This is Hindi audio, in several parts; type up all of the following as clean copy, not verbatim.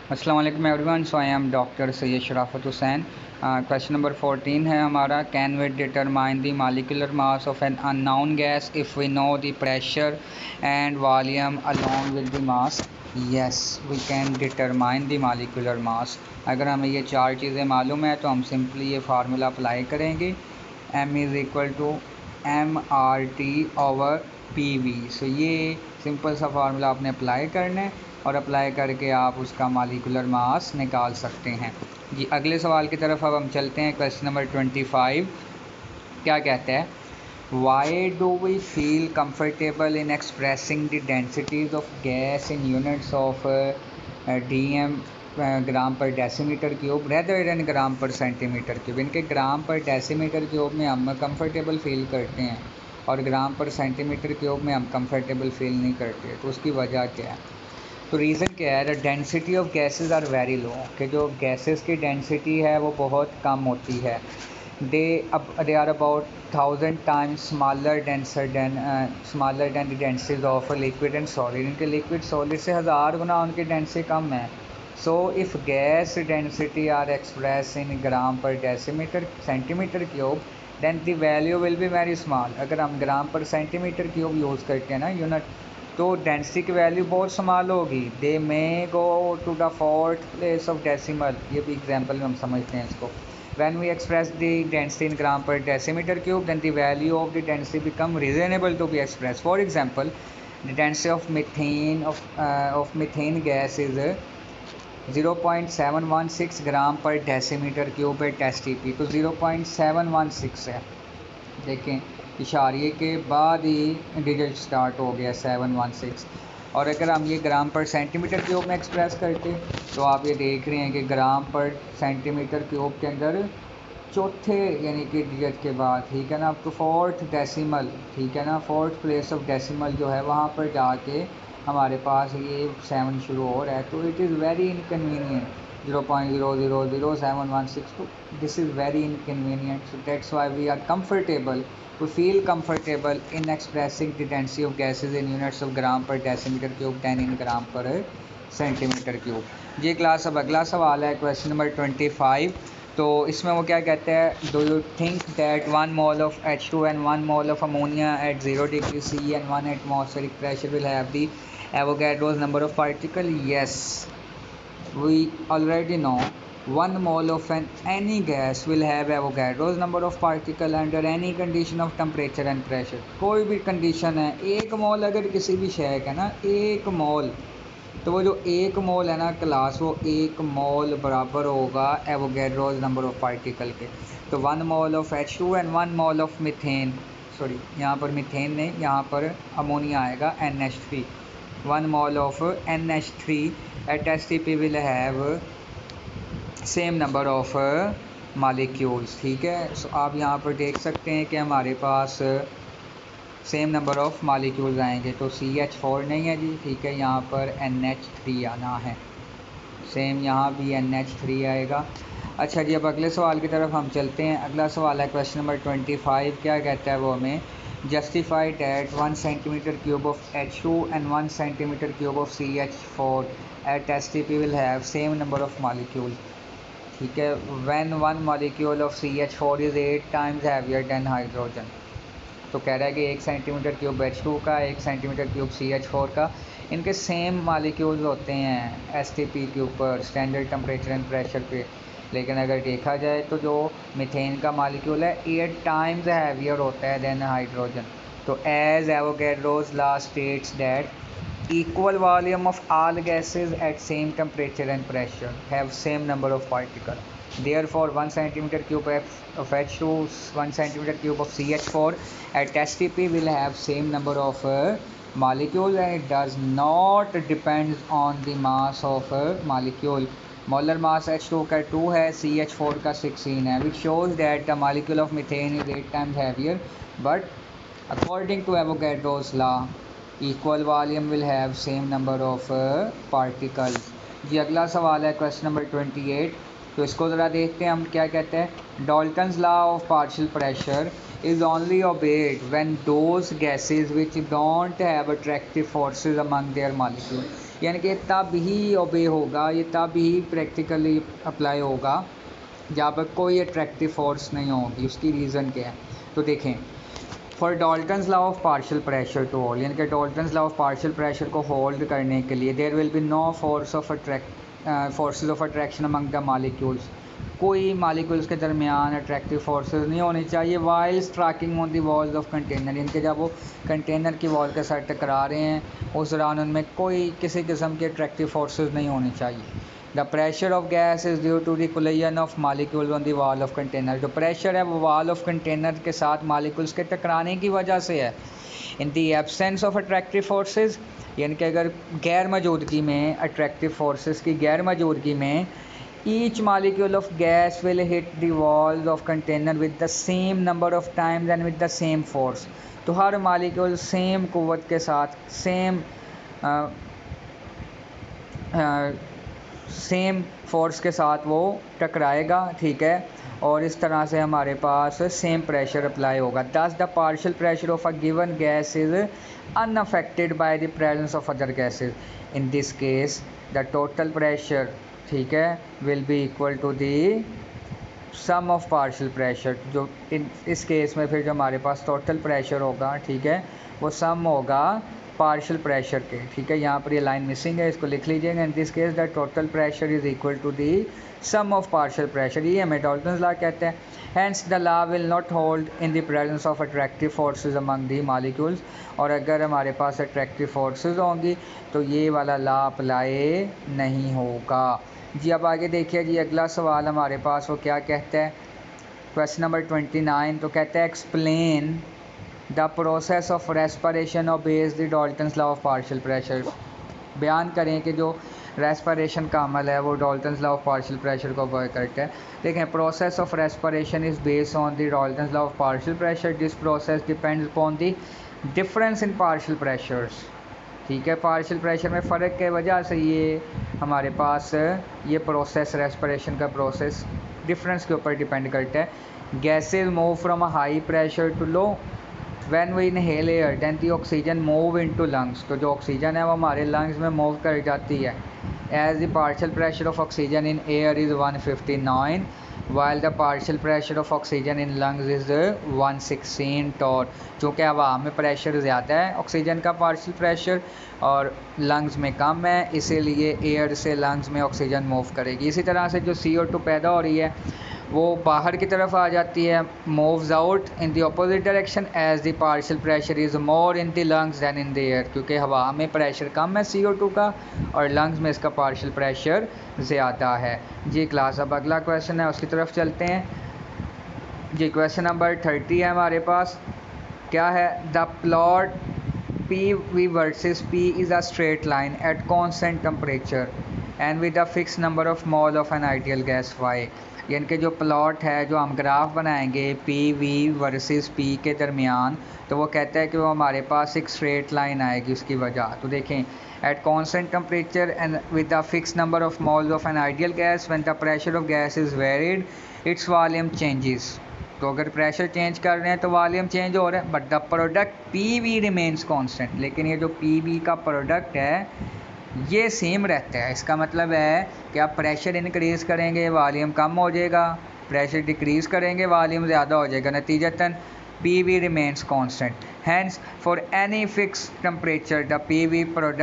अस्सलाम वालेकुम everyone. So I am doctor Syed Sharafat Hussain. Question number 14 है हमारा, can we determine the molecular mass of an unknown gas if we know the pressure and volume along with the mass. Yes, we can determine the molecular mass. अगर हमें ये चार चीज़ें मालूम है तो हम सिंपली ये फार्मूला अप्लाई करेंगे, m is equal to M R T over P V. So ये सिंपल सा फार्मूला आपने अप्लाई करना है और अप्लाई करके आप उसका मॉलिक्यूलर मास निकाल सकते हैं। जी, अगले सवाल की तरफ अब हम चलते हैं। क्वेश्चन नंबर 25 क्या कहता है, why do we feel comfortable in expressing the densities of gas in units of DM gram per decimetre cube rather than gram per centimetre cube. इनके ग्राम पर डेसीमीटर क्यूब में हम कंफर्टेबल फील करते हैं और ग्राम पर सेंटीमीटर क्यूब में हम कंफर्टेबल फील नहीं करते। तो उसकी वजह क्या है? तो रीज़न क्या है? The density of gases are very low, कि जो गैसेस की डेंसिटी है वो बहुत कम होती है। They are about 1000 times smaller than the densities of liquid and solid. इनके लिक्विड सॉलिड से 1000 गुना उनकी डेंसिटी कम है। So if gas density are express in gram per decimetre centimetre cube then the value will be very small. अगर हम ग्राम पर सेंटीमीटर क्यूब यूज़ करते हैं ना यूनिट, तो डेंसिटी की वैल्यू बहुत स्मॉल होगी। They may go to the fourth place of decimal. ये भी एग्जांपल में हम समझते हैं इसको। When we express the density in gram per decimetre cube then the value of the density become reasonable to be express. For example, the density of methane gas is 0.716 gram per decimetre cube eight STP। तो 0.716 है, देखें इशारे के बाद ही डिजिट स्टार्ट हो गया 716। और अगर हम ये ग्राम पर सेंटीमीटर क्यूब में एक्सप्रेस करते तो आप ये देख रहे हैं कि ग्राम पर सेंटीमीटर क्यूब के अंदर चौथे यानी कि डिजिट के बाद, ठीक है ना, तो फोर्थ डेसिमल, ठीक है ना, फोर्थ प्लेस ऑफ डेसिमल जो है वहाँ पर जाके हमारे पास ये 7 शुरू हो रहा है। तो इट इज़ वेरी इनकन्वीनियंट 0.000716। तो this is very inconvenient, so that's why we are comfortable, we feel comfortable in expressing the density of gases in units of gram per decimeter cube than in gram per centimetre cube. ये क्लास अब अगला सवाल है, क्वेश्चन नंबर 25। तो इसमें वो क्या कहते हैं, do you think that 1 mole of H2 and 1 mole of ammonia at 0 degree C and 1 atmospheric pressure will have the Avogadro's number of particle? Yes, we already know 1 mole of any gas will have Avogadro's number of particle under any condition of temperature and pressure। कोई भी कंडीशन है, 1 मोल अगर किसी भी शय का ना 1 मोल, तो वो जो 1 मोल है ना क्लास, वो 1 मोल बराबर होगा एवोगैड्रोस नंबर ऑफ पार्टिकल के। तो 1 mole of H2 and 1 mole of methane, sorry यहाँ पर मीथेन नहीं, यहाँ पर अमोनिया आएगा NH3। 1 mole of NH3 at STP will have same number of molecules। ठीक है, सो आप यहाँ पर देख सकते हैं कि हमारे पास सेम नंबर ऑफ मॉलिक्यूल्स आएंगे। तो CH4 नहीं है जी, ठीक है, यहाँ पर NH3 आना है, सेम यहाँ भी NH3 आएगा। अच्छा जी, अब अगले सवाल की तरफ हम चलते हैं। अगला सवाल है क्वेश्चन नंबर 25। क्या कहता है वो हमें, justify that 1 centimetre cube of H2 and 1 centimetre cube of CH4 at STP will have same number of molecule. ठीक है, when 1 molecule of CH4 is 8 times heavier than hydrogen. तो कह रहा है कि 1 सेंटीमीटर क्यूब H2 का, 1 सेंटीमीटर क्यूब CH4 का, इनके सेम मालिक्यूल्स होते हैं STP के ऊपर, स्टैंडर्ड टेम्परेचर एंड प्रेशर पे। लेकिन अगर देखा जाए तो जो मीथेन का मालिक्यूल है 8 टाइम्स हैवियर होता है देन हाइड्रोजन। तो as Avogadro's law states that equal volume of all gases at same temperature and pressure have same number of particles. Therefore 1 centimeter cube of H2, 1 centimeter cube of CH4 at STP will have same number of molecules, and it does not depends on the mass of molecule. Molar mass H2 का 2 है, CH4 का 16 है, which shows that the molecule of methane is 8 times heavier, but according to Avogadro's law equal volume will have same number of particles। जी, अगला सवाल है क्वेश्चन नंबर 28। तो इसको ज़रा देखते हैं हम क्या कहते हैं। Dalton's law of partial pressure is only obeyed when those gases which don't have attractive forces among their molecules, यानी कि तब ही ओबे होगा, ये तब ही प्रैक्टिकली अप्लाई होगा जहाँ पर कोई अट्रैक्टिव फोर्स नहीं होगी। उसकी रीज़न क्या है, तो देखें। For Dalton's law of partial pressure to hold, यानी कि Dalton's law of partial pressure को होल्ड करने के लिए there will be no forces of attraction among the molecules, कोई मॉलिक्यूल्स के दरमियान अट्रैक्टिव फोर्सेस नहीं होनी चाहिए while striking on the walls of container, यानी कि जब वो कंटेनर की वॉल के साथ टकरा रहे हैं उस दौरान उनमें कोई किसी किस्म के अट्रैक्टिव फोर्सेस नहीं होनी चाहिए। The pressure of gas is due to the collision of molecules on the wall of container, जो प्रेशर है वो वॉल ऑफ कंटेनर के साथ मॉलिक्यूल्स के टकराने की वजह से है। In the absence of attractive forces, यानी कि अगर गैर मौजूदगी में अट्रैक्टिव फोर्सेस की गैर मौजूदगी में each molecule of gas will hit the walls of container with the same number of times and with the same force, तो हर मॉलिक्यूल सेम कुव्वत के साथ सेम फोर्स के साथ वो टकराएगा, ठीक है, और इस तरह से हमारे पास सेम प्रेशर अप्लाई होगा। Thus the partial pressure of a given gas is unaffected by the presence of other gases, in this case the total pressure, ठीक है, will be equal to the sum of partial pressure, जो इस केस में फिर जो हमारे पास टोटल प्रेशर होगा, ठीक है, वो सम होगा पार्शियल प्रेशर के, ठीक है। यहाँ पर ये लाइन मिसिंग है, इसको लिख लीजिएगा। In this case the total pressure is equal to the sum of partial pressure, ये हमें डाल्टन्स लॉ कहते हैं। Hence the law will not hold in the presence of attractive forces among the molecules, और अगर हमारे पास अट्रैक्टिव फोर्सेज होंगी तो ये वाला लॉ अप्लाई नहीं होगा जी। अब आगे देखिए जी, अगला सवाल हमारे पास वो क्या कहता है, क्वेश्चन नंबर 29, तो कहता है explain the process of respiration obeys the Dalton's law of partial pressure, बयान करें कि जो रेस्पिरेशन का अमल है वो Dalton's law of partial pressure को ओबे करता है। देखें, process of respiration is based on the Dalton's law of partial pressure, this process depends upon the difference in partial pressures, ठीक है। पार्शियल प्रेशर में फ़र्क के वजह से ये हमारे पास ये प्रोसेस रेस्पिरेशन का प्रोसेस डिफरेंस के ऊपर डिपेंड करता है। Gases move from a high pressure to low, when we inhale air then the oxygen move into lungs, तो जो ऑक्सीजन है वो हमारे लंग्स में मूव कर जाती है। As the partial pressure of oxygen in air is 159 while the partial pressure of oxygen in lungs is 116 torr, चूँकि हवा में प्रेशर ज़्यादा है ऑक्सीजन का पार्शियल प्रेशर और लंग्स में कम है, इसीलिए एयर से लंग्स में ऑक्सीजन मूव करेगी। इसी तरह से जो CO2 पैदा हो रही है वो बाहर की तरफ आ जाती है, moves out in the opposite direction as the partial pressure is more in the lungs than in the air, क्योंकि हवा में प्रेशर कम है CO2 का और लंग्स में इसका पार्शियल प्रेशर ज़्यादा है जी। क्लास, अब अगला क्वेश्चन है उसकी तरफ चलते हैं जी। क्वेश्चन नंबर 30 है हमारे पास, क्या है, the plot PV versus P is a straight line at constant temperature and with a fix number of mole of an ideal gas Y, यानी कि जो प्लॉट है, जो हम ग्राफ बनाएंगे PV वर्सेस P के दरमियान, तो वो कहता है कि वो हमारे पास एक स्ट्रेट लाइन आएगी उसकी वजह। तो देखें, at constant temperature and with the fix number of moles of an ideal gas when the pressure of gas is varied its volume changes, तो अगर प्रेशर चेंज कर रहे हैं तो वॉल्यूम चेंज हो रहा है, but the product PV remains constant, लेकिन ये जो PV का प्रोडक्ट है ये सेम रहता है। इसका मतलब है कि आप प्रेशर इंक्रीज़ करेंगे वॉल्यूम कम हो जाएगा, प्रेशर डिक्रीज़ करेंगे वॉल्यूम ज़्यादा हो जाएगा, नतीजतन PV remains constant. Hence for any fix temperature the PV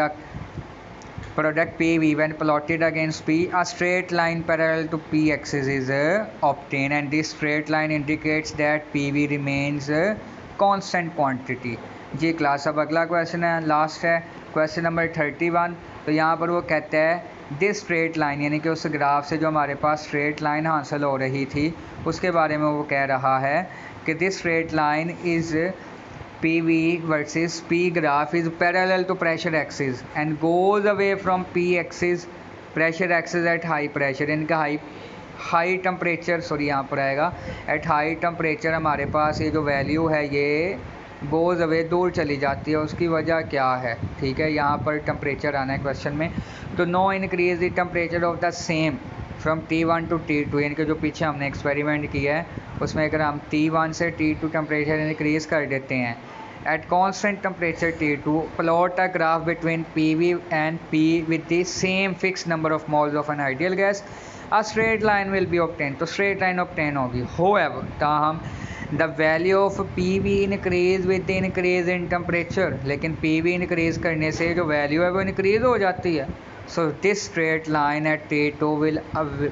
product PV when plotted against P, a straight line parallel to P axis is obtained, and this straight line indicates that PV remains constant quantity जी। क्लास, अब अगला क्वेश्चन है, लास्ट है, क्वेश्चन नंबर 31, तो यहाँ पर वो कहता है दिस स्ट्रेट लाइन, यानी कि उस ग्राफ से जो हमारे पास स्ट्रेट लाइन हासिल हो रही थी उसके बारे में वो कह रहा है कि this straight line is PV versus P graph is parallel to pressure axis and goes away from P axis, pressure axis at high pressure, इनका हाई टेम्परेचर, सॉरी यहाँ पर आएगा एट हाई टेम्परेचर, हमारे पास ये जो वैल्यू है ये गोज अवे, दूर चली जाती है। उसकी वजह क्या है, ठीक है, यहाँ पर टेम्परेचर आना है क्वेश्चन में। तो no increase the temperature of the same from T1 to T2, यानी कि जो पीछे हमने एक्सपेरिमेंट किया है उसमें अगर हम T1 से T2 टेम्परेचर इंक्रीज़ कर देते हैं at constant temperature T2, plot a graph between PV and P with the same fixed number of moles of an ideal gas, a straight line will be obtained. तो straight line obtain होगी. However, ताहम the value of PV increase with the increase in temperature, लेकिन PV increase करने से जो value है वो increase हो जाती है. So this straight line at T2 will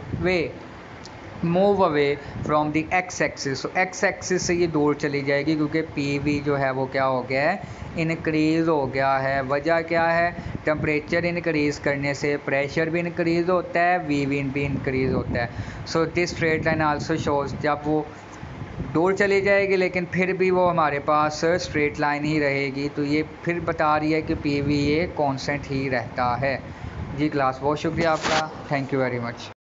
move away from the x axis. तो एक्स एक्सिस से ये दूर चली जाएगी क्योंकि पी जो है वो क्या हो गया है, इनक्रीज़ हो गया है. वजह क्या है, टेम्परेचर इनक्रीज़ करने से प्रेशर भी इनक्रीज़ होता है, वी भी इनक्रीज़ होता है. So this straight line also shows, जब वो दूर चली जाएगी लेकिन फिर भी वो हमारे पास स्ट्रेट लाइन ही रहेगी. तो ये फिर बता रही है कि पी ये कॉन्स्टेंट ही रहता है. जी क्लास, बहुत शुक्रिया आपका, थैंक यू वेरी मच.